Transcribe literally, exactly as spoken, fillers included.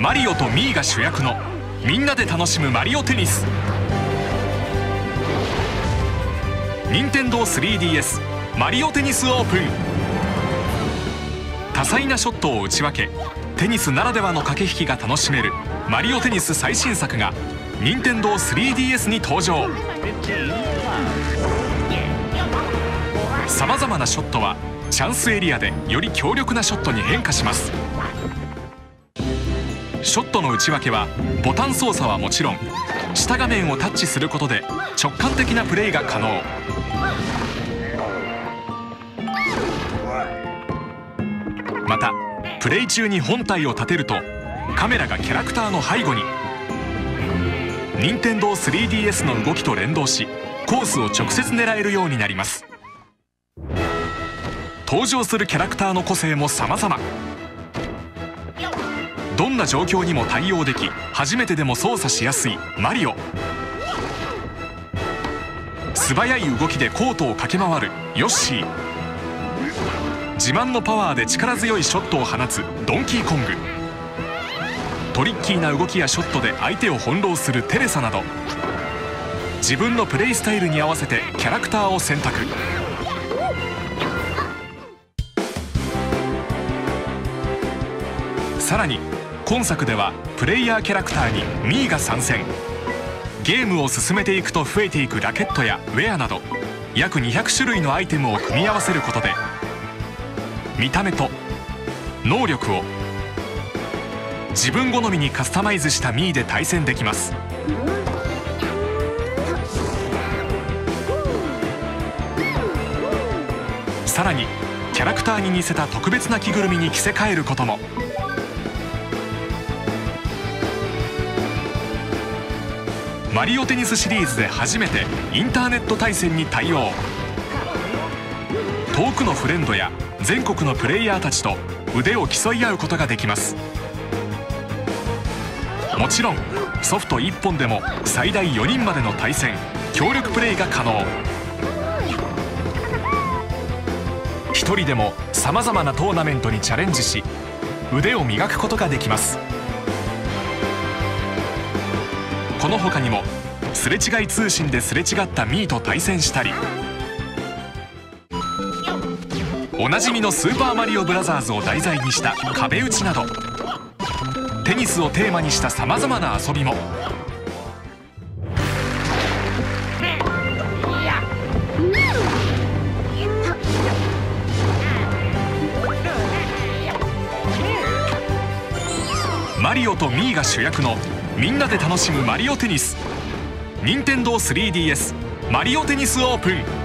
マリオとミーが主役のみんなで楽しむマリオテニス。任天堂 スリーディーエス マリオテニスオープン。多彩なショットを打ち分け、テニスならではの駆け引きが楽しめるマリオテニス最新作が任天堂 スリーディーエス に登場。さまざまなショットはチャンスエリアでより強力なショットに変化します。ショットの打ち分けはボタン操作はもちろん、下画面をタッチすることで直感的なプレーが可能。またプレイ中に本体を立てるとカメラがキャラクターの背後に。任天堂 スリーディーエス の動きと連動し、コースを直接狙えるようになります。登場するキャラクターの個性も様々。どんな状況にも対応でき、初めてでも操作しやすいマリオ。素早い動きでコートを駆け回るヨッシー。自慢のパワーで力強いショットを放つドンキーコング。トリッキーな動きやショットで相手を翻弄するテレサなど、自分のプレイスタイルに合わせてキャラクターを選択。さらに今作ではプレイヤーキャラクターにミーが参戦。ゲームを進めていくと増えていくラケットやウェアなど約にひゃくしゅるいのアイテムを組み合わせることで、見た目と能力を自分好みにカスタマイズしたミーで対戦できます。さらにキャラクターに似せた特別な着ぐるみに着せ替えることも。マリオテニスシリーズで初めてインターネット対戦に対応。遠くのフレンドや全国のプレイヤーたちと腕を競い合うことができます。もちろんソフトいっぽんでも最大よにんまでの対戦協力プレイが可能。ひとりでもさまざまなトーナメントにチャレンジし、腕を磨くことができます。この他にもすれ違い通信ですれ違ったミーと対戦したり、おなじみのスーパーマリオブラザーズを題材にした壁打ちなど、テニスをテーマにしたさまざまな遊びも。マリオとミーが主役のみんなで楽しむマリオテニス。任天堂 スリーディーエス マリオテニスオープン。